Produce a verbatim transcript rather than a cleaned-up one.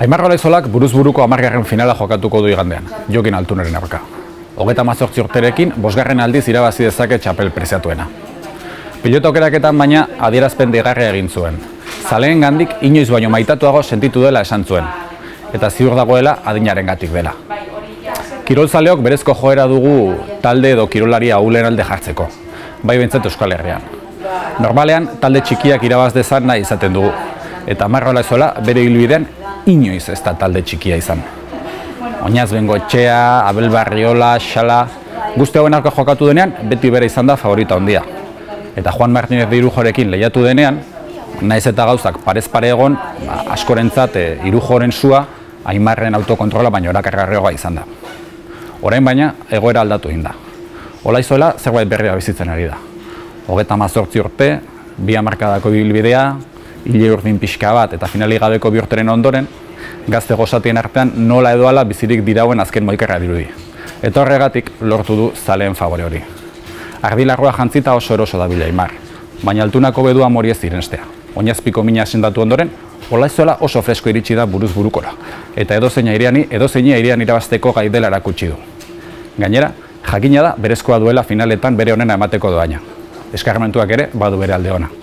Aimar Olaizolak buruz buruko hamargarren finala jokatuko du igandean, Jokin Altuneren aurka. Hogeita hamazortzi urterekin, bosgarren aldiz irabazi dezake txapel preziatuena. Pilota aukeraketan baina adierazpen deigarria egin zuen. Zaleen gandik inoiz baino maitatuago sentitu dela esan zuen, eta ziur dagoela adinarengatik dela. Kirolzaleok berezko joera dugu talde edo kirolari ahulen alde jartzeko, bai behintzat Euskal Herrian. Normalean, talde txikiak irabaz dezan nahi izaten dugu, eta Aimar Olaizola bere ibilbidean inoiz ez da talde txikia izan. Oinaz Bengoetxea, Abel Barriola, Xala, guzti hauen aurka jokatu denean, beti bere izan da favorita handia. Eta Juan Martínez de Irujorekin lehiatu denean, naiz eta gauzak parez pare egon, ba, askorentzat e, Irujoren sua, Aimarren autokontrola baino erakargarriagoa izan da. Orain baina, egoera aldatu egin da. Olaizola zerbait berria bizitzen ari da. Hogeita hamazortzi urte, bi hamarkadako ibilbidea, hile urdin pixka bat eta finali gabeko bi urteren ondoren, gazte gozatien artean nola edo ala bizirik dirauen azken moikarra dirudi. Eta horregatik lortu du zaleen favore hori. Ardilarroa jantzita oso eroso dabila Aimar, baina altunako bedua mori ez direnestea. Oinazpiko mina sendatu ondoren, Olaizola oso fresko iritsi da buruz burukora, eta edozein aireani, edozein airean irabazteko gai dela erakutsi du. Gainera, jakina da berezkoa duela finaletan bere onena emateko doaina. Eskarmentuak ere badu bere alde ona.